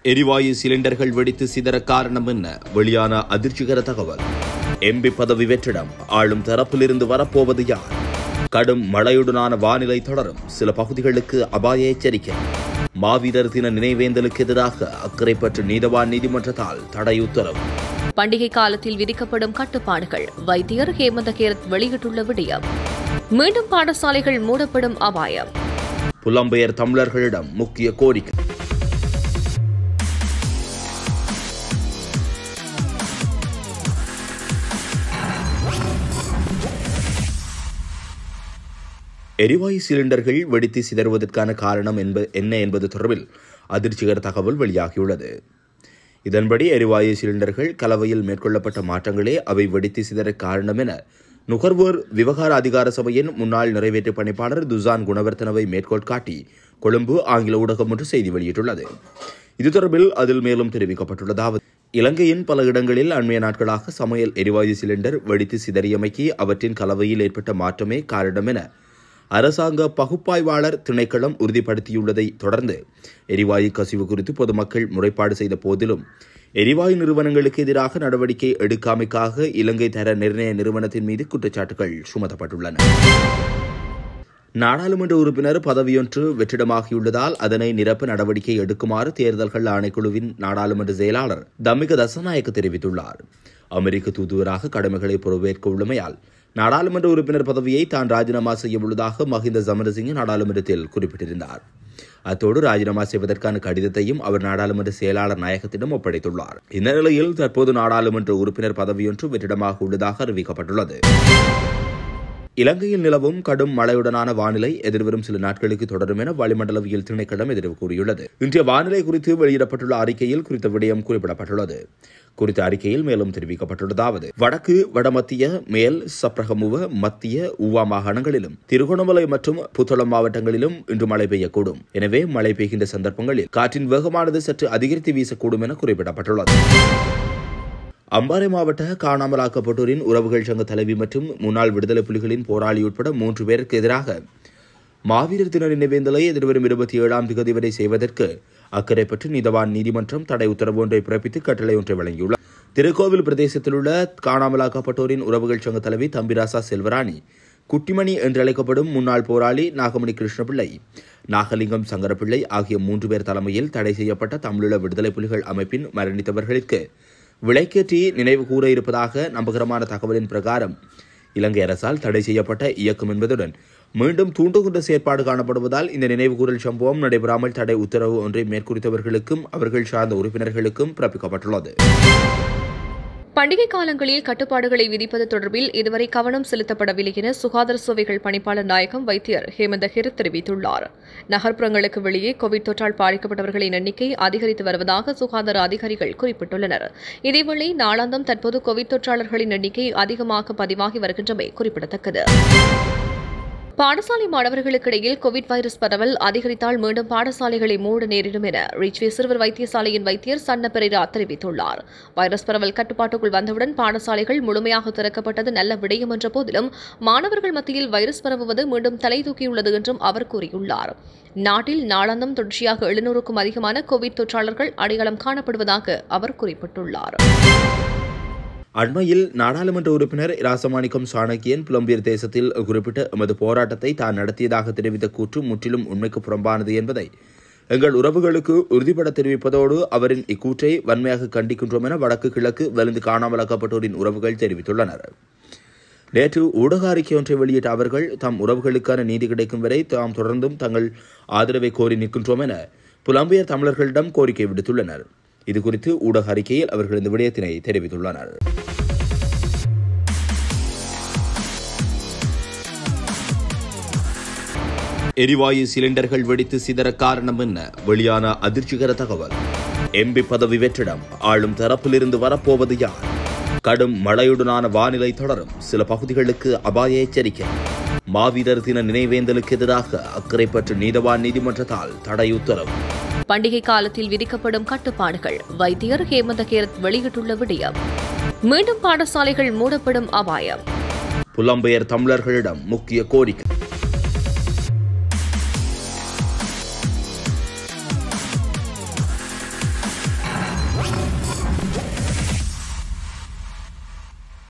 எரிவாயு சிலிண்டர்கள் வெடித்து சிதற காரணம் என்ன? வெளியான அதிர்ச்சிகர தகவல். எம்பி பதவி வெற்றிடம் ஆளும் தரப்பிலிருந்து வரப்போவது யார்? கடும் மழையுடனான வானிலை தொடரும், சில பகுதிகளுக்கு அபாய எச்சரிக்கை. மாவீரர் தின நினைவேந்தலுக்கு எதிராக அக்கரைப்பற்று நீதவான் நீதிமன்றத்தால் தடை உத்தரவு. பண்டிகை காலத்தில் விதிக்கப்படும் கட்டுப்பாடுகள் வைத்தியர் ஹேமந்த கேரத் வெளியிட்டுள்ள விடயம். மீண்டும் பாடசாலைகள் மூடப்படும் அபாயம். புலம்பெயர் தமிழர்களிடம் முக்கிய கோரிக்கை. எரிவாயு சிலிண்டர்கள் வெடித்து சிதறுவதற்கான காரணம் என்ன என்பது தொடர்பில் அதிர்ச்சிகர தகவல் வெளியாகியுள்ளது. இதன்படி எரிவாயு சிலிண்டர்கள் கலவையில் மேற்கொள்ளப்பட்ட மாற்றங்களே அவை வெடித்து சிதற காரணம் என நுகர்வோர் விவகார அதிகார சபையின் முன்னாள் நிறைவேற்று பணிப்பாளர் துசான் குணவர்த்தனவை மேற்கோள் காட்டி கொழும்பு ஆங்கில ஊடகம் ஒன்று செய்தி வெளியிட்டுள்ளது. இது தொடர்பில் அதில் மேலும் தெரிவிக்கப்பட்டுள்ளதாவது: இலங்கையின் பல இடங்களில் அண்மைய நாட்களாக சமையல் எரிவாயு சிலிண்டர் வெடித்து சிதறியமைக்கு அவற்றின் கலவையில் ஏற்பட்ட மாற்றமே காரணம் என அரசாங்க பகுப்பாய்வாளர் திணைக்களம் உறுதிப்படுத்தியுள்ளதை தொடர்ந்து எரிவாயு கசிவு குறித்து பொதுமக்கள் முறைப்பாடு செய்த போதிலும் எரிவாயு நிறுவனங்களுக்கு எதிராக நடவடிக்கை எடுக்காமைக்காக இலங்கை தர நிர்ணய நிறுவனத்தின் மீது குற்றச்சாட்டுகள் சுமத்தப்பட்டுள்ளன. நாடாளுமன்ற உறுப்பினர் பதவியொன்று வெற்றிடமாகியுள்ளதால் அதனை நிரப்ப நடவடிக்கை எடுக்குமாறு தேர்தல்கள் ஆணைக்குழுவின் நாடாளுமன்ற செயலாளர் தம்மிக தசநாயக்க தெரிவித்துள்ளார். அமெரிக்க தூதுவராக கடமைகளை பொறுப்பேற்க உள்ளமையால் நாடாளுமன்ற உறுப்பினர் பதவியை தான் ராஜினாமா செய்ய உள்ளதாக மஹிந்த சமரசிங்க நாடாளுமன்றத்தில் குறிப்பிட்டிருந்தார். அத்தோடு ராஜினாமா செய்வதற்கான கடிதத்தையும் அவர் நாடாளுமன்ற செயலாளர் நாயகத்திடம் ஒப்படைத்துள்ளார். இந்த நிலையில் தற்போது நாடாளுமன்ற உறுப்பினர் பதவியொன்று வெற்றிடமாக உள்ளதாக அறிவிக்கப்பட்டுள்ளது. இலங்கையில் நிலவும் கடும் மழையுடனான வானிலை எதிர்வரும் சில நாட்களுக்கு தொடரும் என வளிமண்டலவியல் திணைக்களம் எதிர்வு கூறியுள்ளது. இன்றைய வானிலை குறித்து வெளியிடப்பட்டுள்ள அறிக்கையில் குறித்த விடயம் குறிப்பிடப்பட்டுள்ளது. குறித்த அறிக்கையில் மேலும் தெரிவிக்கப்பட்டுள்ளதாவது: வடக்கு, வடமத்திய, மேல் சப்ரகமுவ, மத்திய ஊவா மாகாணங்களிலும் திருகோணமலை மற்றும் புத்தளம் மாவட்டங்களிலும் இன்று மழை பெய்யக்கூடும். எனவே மழை பெய்கின்ற சந்தர்ப்பங்களில் காற்றின் வேகமானது சற்று அதிகரித்து வீசக்கூடும் என குறிப்பிடப்பட்டுள்ளது. அம்பாறை மாவட்ட காணாமலாக்கப்பட்டோரின் உறவுகள் சங்க தலைவி மற்றும் முன்னாள் விடுதலை புலிகளின் போராளி உட்பட 3 பேருக்கு எதிராக மாவீரர் தின நினைவேந்தலை எதிர்வரும் 27ஆம் தேதி வரை செய்வதற்கு அக்கரைப்பற்று நீதவான் நீதிமன்றம் தடை உத்தரவு ஒன்றை பிறப்பித்து கட்டளை ஒன்றை வழங்கியுள்ளார். திருக்கோவில் பிரதேசத்தில் உள்ள காணாமலாக்கப்பட்டோரின் உறவுகள் சங்க தலைவி தம்பிராசா செல்வராணி, குட்டிமணி என்றழைக்கப்படும் முன்னாள் போராளி நாகமணி கிருஷ்ணபிள்ளை, நாகலிங்கம் சங்கரப்பிள்ளை ஆகிய 3 பேர் தலைமையில் தடை செய்யப்பட்ட தமிழீழ விடுதலை புலிகள் அமைப்பின் மரணித்தவர்களுக்கு விலைக்கேற்றி நினைவு கூற இருப்பதாக நம்பகரமான தகவலின் பிரகாரம் இலங்கை அரசால் தடை செய்யப்பட்ட இயக்கம் என்பதுடன் மீண்டும் தூண்டுகின்ற செயற்பாடு காணப்படுவதால் இந்த நினைவுகூறல் சம்பவம் நடைபெறாமல் தடை உத்தரவு ஒன்றை மேற்குறித்தவர்களுக்கும் அவர்கள் சார்ந்த உறுப்பினர்களுக்கும் பிறப்பிக்கப்பட்டுள்ளது. பண்டிகை காலங்களில் கட்டுப்பாடுகளை விதிப்பது தொடர்பில் இதுவரை கவனம் செலுத்தப்படவில்லை என சுகாதார சேவைகள் பணிப்பாளர் நாயகம் வைத்தியர் ஹேமந்த கேரத் தெரிவித்துள்ளார். நகர்ப்புறங்களுக்கு வெளியே கோவிட் தொற்றால் பாதிக்கப்பட்டவர்களின் எண்ணிக்கை அதிகரித்து வருவதாக சுகாதார அதிகாரிகள் குறிப்பிட்டுள்ளனர். இதேவேளை நாளாந்தம் தற்போது கோவிட் தொற்றாளர்களின் எண்ணிக்கை அதிகமாக பதிவாகி வருகின்றமை குறிப்பிடத்தக்கது. பாடசாலை மாணவர்களுக்கிடையில் கோவிட் வைரஸ் பரவல் அதிகரித்தால் மீண்டும் பாடசாலைகளை மூட நேரிடும் என ரிச்வே சிறுவர் வைத்தியசாலையின் வைத்தியர் சன்ன பெரேரா தெரிவித்துள்ளார். வைரஸ் பரவல் கட்டுப்பாட்டுக்குள் வந்தவுடன் பாடசாலைகள் முழுமையாக திறக்கப்பட்டது நல்ல விடயம் என்ற போதிலும் மாணவர்கள் மத்தியில் வைரஸ் பரவுவது மீண்டும் தலை தூக்கியுள்ளது என்றும் அவர் கூறியுள்ளார். நாட்டில் நாளாந்தம் தொடர்ச்சியாக 700க்கும் அதிகமான கோவிட் தொற்றாளர்கள் அடையாளம் காணப்படுவதாக அவர் குறிப்பிட்டுள்ளார். அண்மையில் நாடாளுமன்ற உறுப்பினர் ராசமாணிக்கம் சாணக்கியன் புலம்பெயர் தேசத்தில் குறிப்பிட்ட எமது போராட்டத்தை தான் நடத்தியதாக தெரிவித்த கூற்று முற்றிலும் உண்மைக்கு புறம்பானது என்பதை எங்கள் உறவுகளுக்கு உறுதிபட தெரிவிப்பதோடு அவரின் இக்கூற்றை வன்மையாக கண்டிக்கின்றோம் என வடக்கு கிழக்கு வலிந்து காணாமலாக்கப்பட்டோரின் உறவுகள் தெரிவித்துள்ளனர். நேற்று ஊடக அறிக்கை ஒன்றை வெளியிட்ட அவர்கள் தம் உறவுகளுக்கான நீதி கிடைக்கும் வரை தாம் தொடர்ந்தும் தங்கள் ஆதரவை கோரி நிற்கின்றோம் என புலம்பெயர் தமிழர்களிடம் கோரிக்கை விடுத்துள்ளனர். இதுகுறித்து ஊடக அறிக்கையில் அவர்கள் இந்த விடயத்தினை தெரிவித்துள்ளனர். எரிவாயு சிலிண்டர்கள் வெடித்து சிதற காரணம் என்ன? வெளியான அதிர்ச்சிகர தகவல். எம்பி பதவி வெற்றிடம் ஆளும் தரப்பிலிருந்து வரப்போவது யார்? கடும் மழையுடனான வானிலை தொடரும், சில பகுதிகளுக்கு அபாய எச்சரிக்கை. மாவீரர் தின நினைவேந்தலுக்கு எதிராக அக்கரைப்பற்று நீதவான் நீதிமன்றத்தால் தடை உத்தரவு. பண்டிகை காலத்தில் விதிக்கப்படும் கட்டுப்பாடுகள் வைத்தியர் ஹேமந்த கேரத் வெளியிட்டுள்ள விடயம். மீண்டும் பாடசாலைகள் மூடப்படும் அபாயம். புலம்பெயர் தமிழர்களிடம் முக்கிய கோரிக்கை.